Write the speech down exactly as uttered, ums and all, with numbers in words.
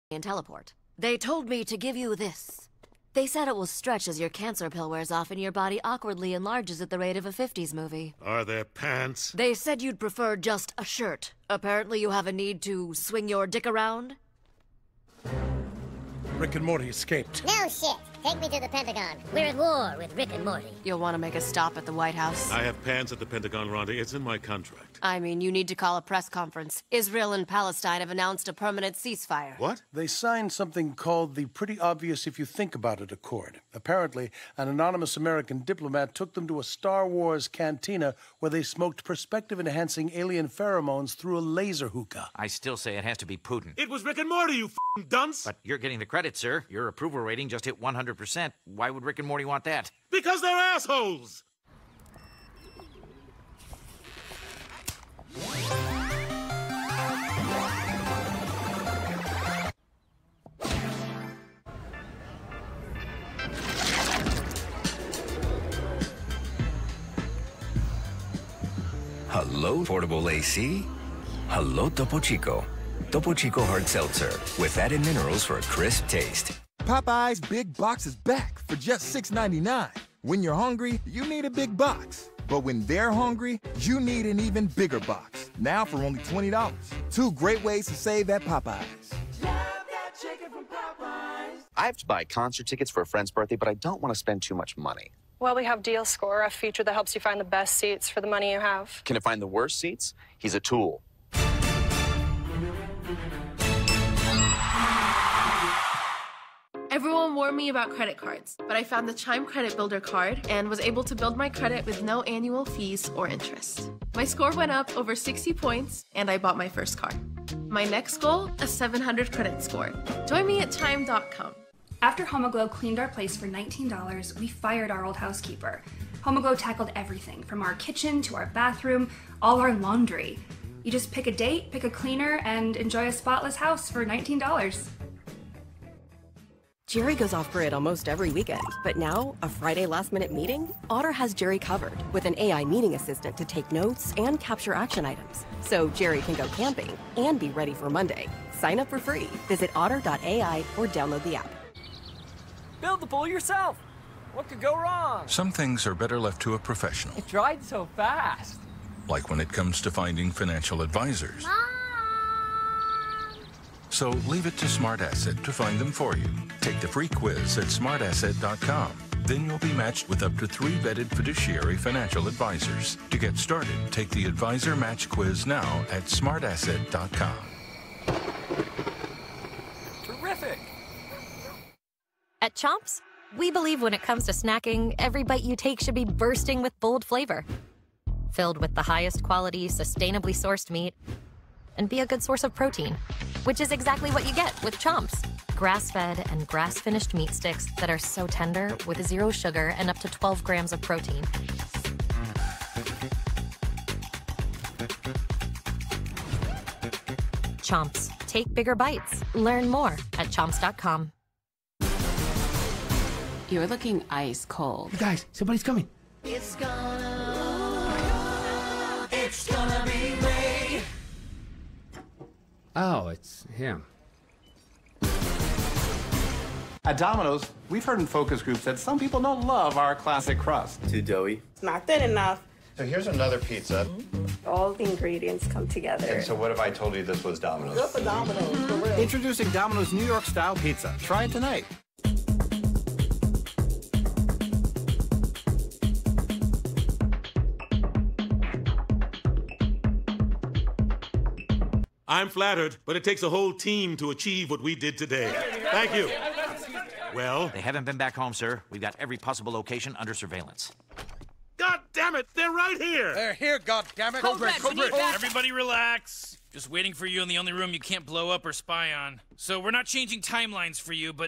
and teleport. They told me to give you this. They said it will stretch as your cancer pill wears off and your body awkwardly enlarges at the rate of a fifties movie. Are there pants? They said you'd prefer just a shirt. Apparently you have a need to swing your dick around? Rick and Morty escaped. No shit. Take me to the Pentagon. We're at war with Rick and Morty. You'll want to make a stop at the White House. I have pants at the Pentagon, Rhonda. It's in my contract. I mean, you need to call a press conference. Israel and Palestine have announced a permanent ceasefire. What? They signed something called the Pretty Obvious If You Think About It Accord. Apparently, an anonymous American diplomat took them to a Star Wars cantina where they smoked perspective-enhancing alien pheromones through a laser hookah. I still say it has to be Putin. It was Rick and Morty, you f***ing dunce! But you're getting the credit, sir. Your approval rating just hit one hundred percent. Why would Rick and Morty want that? Because they're assholes! Hello, portable A C. Hello, Topo Chico. Topo Chico Hard Seltzer with added minerals for a crisp taste. Popeye's Big Box is back for just six ninety-nine. When you're hungry, you need a big box. But when they're hungry, you need an even bigger box. Now for only twenty dollars. Two great ways to save at Popeye's. Love that chicken from Popeyes. I have to buy concert tickets for a friend's birthday, but I don't want to spend too much money. Well, we have Deal Score, a feature that helps you find the best seats for the money you have. Can it find the worst seats? He's a tool. Everyone warned me about credit cards, but I found the Chime Credit Builder card and was able to build my credit with no annual fees or interest. My score went up over sixty points, and I bought my first car. My next goal, a seven hundred credit score. Join me at chime dot com. After Homoglow cleaned our place for nineteen dollars, we fired our old housekeeper. Homoglow tackled everything, from our kitchen to our bathroom, all our laundry. You just pick a date, pick a cleaner, and enjoy a spotless house for nineteen dollars. Jerry goes off-grid almost every weekend, but now, a Friday last-minute meeting? Otter has Jerry covered with an A I meeting assistant to take notes and capture action items, so Jerry can go camping and be ready for Monday. Sign up for free. Visit otter dot A I or download the app. Build the pool yourself. What could go wrong? Some things are better left to a professional. It dried so fast. Like when it comes to finding financial advisors. Mom! So leave it to Smart Asset to find them for you. Take the free quiz at smart asset dot com. Then you'll be matched with up to three vetted fiduciary financial advisors. To get started, take the Advisor Match Quiz now at smart asset dot com. Terrific! At Chomps, we believe when it comes to snacking, every bite you take should be bursting with bold flavor. Filled with the highest quality, sustainably sourced meat, and be a good source of protein, which is exactly what you get with Chomps. Grass-fed and grass-finished meat sticks that are so tender with zero sugar and up to twelve grams of protein. Chomps. Take bigger bites. Learn more at chomps dot com. You're looking ice cold. Hey guys, somebody's coming. It's gonna, it's gonna be Ray. Oh, it's him. At Domino's, we've heard in focus groups that some people don't love our classic crust. Too doughy. It's not thin enough. So here's another pizza. All the ingredients come together. And so what if I told you this was Domino's? Good for Domino's, for real. Introducing Domino's New York style pizza. Try it tonight. I'm flattered, but it takes a whole team to achieve what we did today. Thank you. Well? They haven't been back home, sir. We've got every possible location under surveillance. God damn it! They're right here! They're here, God damn it! Code red, code red. Everybody relax. Just waiting for you in the only room you can't blow up or spy on. So we're not changing timelines for you, but